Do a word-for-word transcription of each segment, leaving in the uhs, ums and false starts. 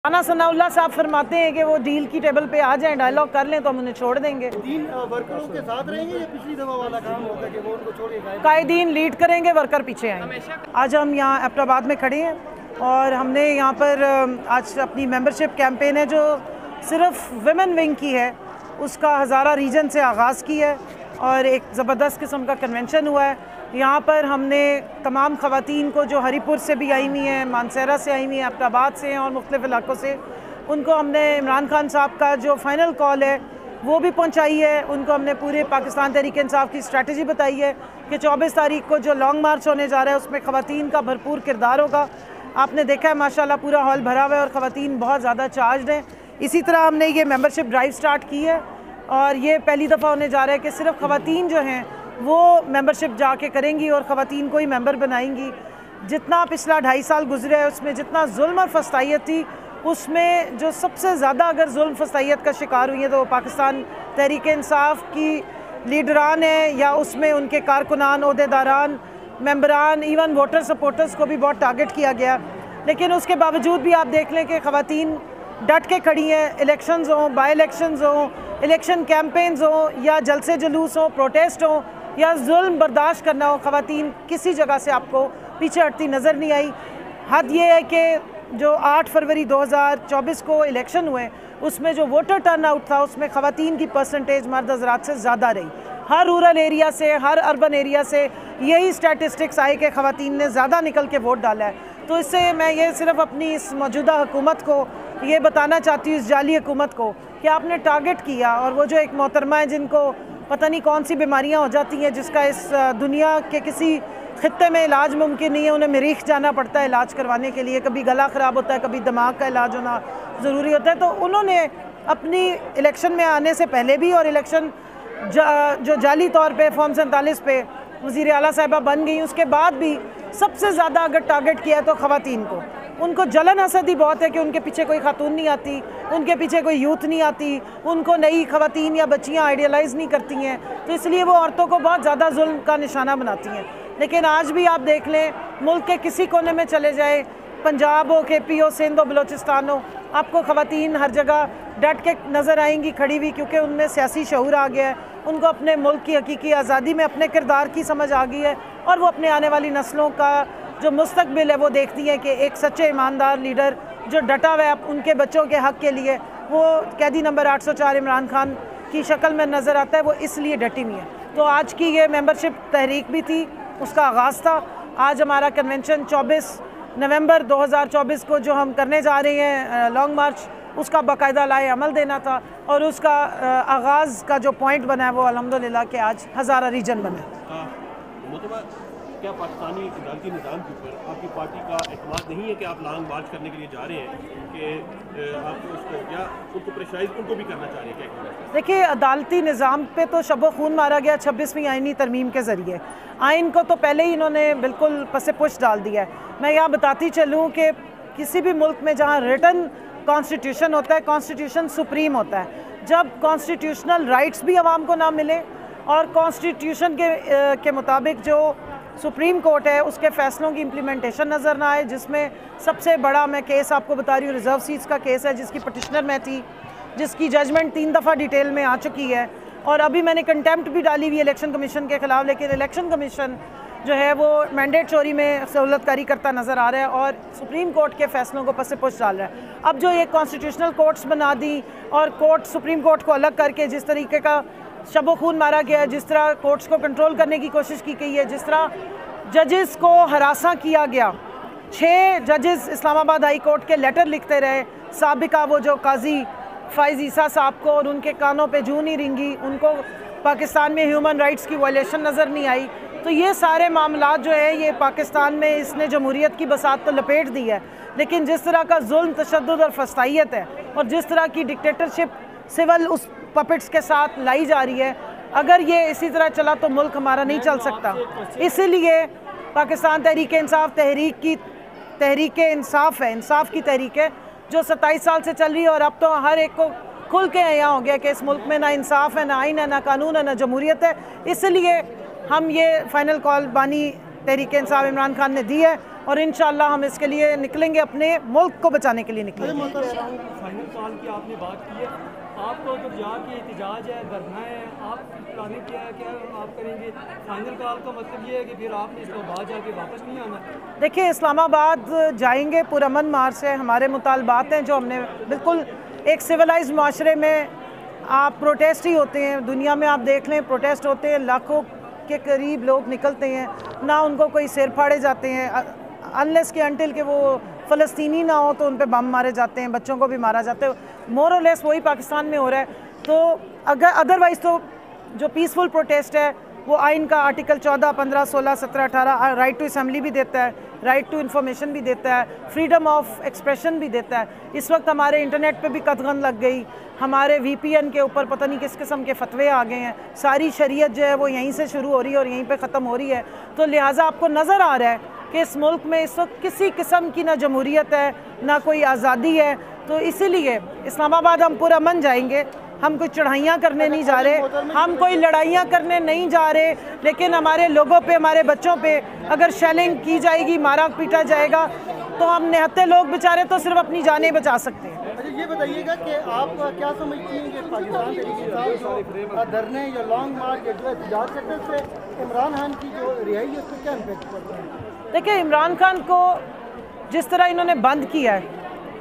राना सनाउल्लाह साहब फरमाते हैं कि वो डील की टेबल पे आ जाएं, डायलॉग कर लें तो हम उन्हें छोड़ देंगे। तीन वर्करों के साथ रहेंगे या पिछली दफा वाला काम होगा कि वो उनको छोड़ेगा? कायदीन लीड करेंगे, वर्कर पीछे आएंगे। आज हम यहाँ एबटाबाद में खड़े हैं और हमने यहाँ पर आज अपनी मेंबरशिप कैंपेन है जो सिर्फ विमेन विंग की है, उसका हज़ारा रीजन से आगाज़ की है और एक ज़बरदस्त किस्म का कन्वेंशन हुआ है। यहाँ पर हमने तमाम ख़वातीन को जो हरीपुर से भी आई हुई हैं, मानसहरा से आई हुई हैं, एबटाबाद से हैं और मुख्तलिफ़ इलाकों से, उनको हमने इमरान खान साहब का जो फ़ाइनल कॉल है वो भी पहुँचाई है। उनको हमने पूरे पाकिस्तान तहरीक इंसाफ की स्ट्रेटजी बताई है कि चौबीस तारीख को जो लॉन्ग मार्च होने जा रहा है उसमें ख़वातीन का भरपूर किरदार होगा। आपने देखा है माशाल्लाह पूरा हॉल भरा हुआ है और ख़वातीन बहुत ज़्यादा चार्ज हैं। इसी तरह हमने ये मेंबरशिप ड्राइव स्टार्ट की है और ये पहली दफ़ा होने जा रहा है कि सिर्फ ख़वातीन जो हैं वो मेंबरशिप जाके करेंगी और ख़वातीन को ही मेंबर बनाएंगी। जितना पिछला ढाई साल गुजरे है उसमें जितना जुल्म और फस्तायत थी, उसमें जो सबसे ज़्यादा अगर जुल्म फस्तायत का शिकार हुई है तो पाकिस्तान तहरीक इंसाफ की लीडरान है या उसमें उनके कारकुनान, ओहदेदारान, मेंबरान, इवन वोटर सपोर्टर्स को भी बहुत टारगेट किया गया। लेकिन उसके बावजूद भी आप देख लें कि ख़वातीन डट के खड़ी हैं। इलेक्शंस हों, बाई इलेक्शंस हों, इलेक्शन कैंपेन्स हों या जलसे जुलूस हों, प्रोटेस्ट हों या जुल्म बर्दाश्त करना हो, ख़वातीन किसी जगह से आपको पीछे हटती नज़र नहीं आई। हद ये है कि जो आठ फरवरी दो हज़ार चौबीस को इलेक्शन हुए उसमें जो वोटर टर्न आउट था उसमें ख़वातीन की परसेंटेज मर्द हज़रात से ज़्यादा रही। हर रूरल एरिया से, हर अर्बन एरिया से यही स्टैटिस्टिक्स आई कि ख़वातीन ने ज़्यादा निकल के वोट डाला है। तो इससे मैं ये सिर्फ अपनी इस मौजूदा हुकूमत को ये बताना चाहती हूँ, इस जाली हुकूमत को, कि आपने टारगेट किया और वो जो एक मोहतरमा है जिनको पता नहीं कौन सी बीमारियां हो जाती हैं जिसका इस दुनिया के किसी खित्ते में इलाज मुमकिन नहीं है, उन्हें मरीख जाना पड़ता है इलाज करवाने के लिए। कभी गला ख़राब होता है, कभी दिमाग का इलाज होना ज़रूरी होता है। तो उन्होंने अपनी इलेक्शन में आने से पहले भी और इलेक्शन जा, जो जाली तौर पे फॉर्म सैंतालीस पे वज़ीर आला साहिबा बन गई उसके बाद भी सबसे ज़्यादा अगर टारगेट किया है तो ख़वातीन को। उनको जलन हसद ही बहुत है कि उनके पीछे कोई खातून नहीं आती, उनके पीछे कोई यूथ नहीं आती, उनको नई ख़वातीन या बच्चियाँ आइडियलाइज़ नहीं करती हैं, तो इसलिए वो औरतों को बहुत ज़्यादा जुल्म का निशाना बनाती हैं। लेकिन आज भी आप देख लें, मुल्क के किसी कोने में चले जाए, पंजाब हो, के पी हो, सिंध हो, बलोचिस्तान हो, आपको ख़वातीन हर जगह डट के नज़र आएंगी खड़ी हुई, क्योंकि उनमें सियासी शऊर आ गया है, उनको अपने मुल्क की हकीकी आज़ादी में अपने किरदार की समझ आ गई है और वो अपने आने वाली नस्लों का जो मुस्तकबिल है वो देखती है कि एक सच्चे ईमानदार लीडर जो डटा हुआ है उनके बच्चों के हक़ के लिए, वो कैदी नंबर आठ सौ चार इमरान खान की शक्ल में नज़र आता है, वो इसलिए डटी हुई है। तो आज की ये मेंबरशिप तहरीक भी थी, उसका आगाज़ था। आज हमारा कन्वेंशन चौबीस नवंबर दो हज़ार चौबीस को जो हम करने जा रहे हैं लॉन्ग मार्च, उसका बाकायदा लाए अमल देना था और उसका आगाज़ का जो पॉइंट बना है वो अल्हम्दुलिल्लाह कि आज हज़ारा रीजन बना। क्या पाकिस्तानी अदालती निज़ाम के ऊपर आपकी पार्टी का एतमाद नहीं है कि आप लॉन्ग मार्च करने के लिए जा रहे हैं कि आप उसको क्या उनको प्रेशराइज उनको भी करना चाह रहे हैं? क्या देखिए, अदालती निज़ाम पे तो शब खून मारा गया छब्बीसवीं आइनी तरमीम के ज़रिए। आइन को तो पहले ही इन्होंने बिल्कुल पसे पुश डाल दिया है। मैं यहाँ बताती चलूँ कि किसी भी मुल्क में जहाँ रिटन कॉन्स्टिट्यूशन होता है, कॉन्स्टिट्यूशन सुप्रीम होता है। जब कॉन्स्टिट्यूशनल राइट्स भी आवाम को ना मिले और कॉन्स्टिट्यूशन के के मुताबिक जो सुप्रीम कोर्ट है उसके फ़ैसलों की इम्प्लीमेंटेशन नज़र ना आए, जिसमें सबसे बड़ा मैं केस आपको बता रही हूँ, रिज़र्व सीट्स का केस है, जिसकी पटिशनर मैं थी, जिसकी जजमेंट तीन दफ़ा डिटेल में आ चुकी है और अभी मैंने कंटेम्प्ट भी डाली हुई इलेक्शन कमीशन के ख़िलाफ़। लेकिन इलेक्शन कमीशन जो है वो मैंडेट चोरी में सहूलतकारी करता नज़र आ रहा है और सुप्रीम कोर्ट के फ़ैसलों को पसे पुश डाल रहा है। अब जो ये कॉन्स्टिट्यूशनल कोर्ट्स बना दी और कोर्ट सुप्रीम कोर्ट को अलग करके जिस तरीके का शबो खून मारा गया, जिस तरह कोर्ट्स को कंट्रोल करने की कोशिश की गई है, जिस तरह जजेस को हरासा किया गया, छः जजेस इस्लामाबाद हाई कोर्ट के लेटर लिखते रहे साबिका वो जो काजी फ़ाइज़ ईसा साहब को, और उनके कानों पे जूं नहीं रिंगी, उनको पाकिस्तान में ह्यूमन राइट्स की वायलेशन नज़र नहीं आई। तो ये सारे मामला जो है ये पाकिस्तान में इसने जमहूरियत की बसात तो लपेट दी है, लेकिन जिस तरह का जुल्म, तशद्दुद और फस्तायत है और जिस तरह की डिक्टेटरशिप सिविल उस पपेट्स के साथ लाई जा रही है, अगर ये इसी तरह चला तो मुल्क हमारा नहीं चल सकता। इसीलिए पाकिस्तान तहरीक इंसाफ तहरीक की तहरीक इंसाफ है, इंसाफ की तहरीक है जो सत्ताईस साल से चल रही है और अब तो हर एक को खुल के यहाँ हो गया कि इस मुल्क में ना इंसाफ है, ना आइन है, ना कानून है, ना जमहूरियत है। इसलिए हम ये फ़ाइनल कॉल बानी तहरीक इंसाफ इमरान खान ने दी है और इंशाल्लाह हम इसके लिए निकलेंगे, अपने मुल्क को बचाने के लिए निकलेंगे। फाइनल कॉल की आपने बात की है, आपका उधर जाके एहतजाज है, धरना है, आप प्लानिंग क्या है, क्या आप करेंगे? फाइनल कॉल का मतलब ये है कि फिर आपने इसको बाद जाके वापस नहीं आना? देखिए, इस्लामाबाद जाएंगे, पुरअमन मार्च है, हमारे मुतालबात हैं जो हमने बिल्कुल एक सिविलाइज माशरे में आप प्रोटेस्ट ही होते हैं, दुनिया में आप देख लें प्रोटेस्ट होते हैं, लाखों के करीब लोग निकलते हैं, ना उनको कोई सिर फाड़े जाते हैं, अनलेस के अनटिल के वो फ़लस्तीनी ना हो तो उन पे बम मारे जाते हैं, बच्चों को भी मारा जाता है। मोर और लेस वही पाकिस्तान में हो रहा है। तो अगर अदरवाइज़ तो जो पीसफुल प्रोटेस्ट है वो आइन का आर्टिकल चौदह, पंद्रह, सोलह, सत्रह, अठारह राइट टू असम्बली भी देता है, राइट टू इन्फॉर्मेशन भी देता है, फ्रीडम ऑफ एक्सप्रेशन भी देता है। इस वक्त हमारे इंटरनेट पे भी कतगन लग गई, हमारे वीपीएन के ऊपर पता नहीं किस किस्म के फतवे आ गए हैं, सारी शरीयत जो है वो यहीं से शुरू हो रही है और यहीं पे ख़त्म हो रही है। तो लिहाजा आपको नज़र आ रहा है कि इस मुल्क में इस वक्त किसी किस्म की ना जमहूरियत है, ना कोई आज़ादी है। तो इसीलिए इस्लामाबाद हम पुरअमन जाएंगे, हम कोई चढ़ाइयाँ करने नहीं जा रहे, हम कोई लड़ाइयाँ करने नहीं जा रहे, लेकिन हमारे लोगों पे, हमारे बच्चों पे अगर शेलिंग की जाएगी, मारा पीटा जाएगा, तो हम निहत्ते लोग बेचारे तो सिर्फ अपनी जानें बचा सकते हैं। अच्छा, ये बताइएगा कि आप क्या समझती हैं कि पाकिस्तान तहरीक इंसाफ धरने या लॉन्ग मार्च या जो एहतजाज करने से इमरान खान की जो रिहाई है उस पर क्या इम्पैक्ट पड़ता है? देखिए, इमरान खान को जिस तरह इन्होंने बंद किया है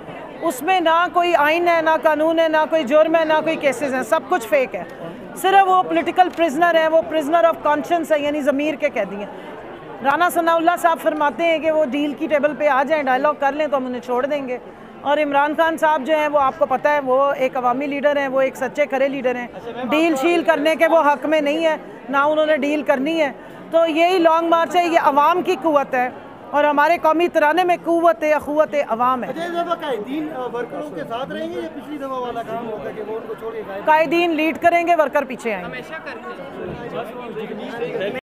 उसमें ना कोई आइन है, ना कानून है, ना कोई जुर्म है, ना कोई केसेस हैं, सब कुछ फेक है। सिर्फ वो पॉलिटिकल प्रिजनर है, वो प्रिजनर ऑफ कॉन्शियंस है, यानी ज़मीर के कैदी हैं। राना सनाउल्लाह साहब फरमाते हैं कि वो डील की टेबल पे आ जाएं, डायलॉग कर लें तो हम उन्हें छोड़ देंगे। और इमरान खान साहब जो हैं वो आपको पता है वो एक अवामी लीडर हैं, वो एक सच्चे खरे लीडर हैं, डील शील करने के वो हक में नहीं है, ना उन्होंने डील करनी है। तो यही लॉन्ग मार्च है, ये अवाम की कुव्वत है और हमारे कौमी तराने में कुव्वत है, अखुवत अवाम है। कायदीन वर्करों के साथ रहेंगे या पिछली दफा वाला काम होगा कि वो उनको छोड़ के? कायदीन लीड करेंगे, वर्कर पीछे आएंगे।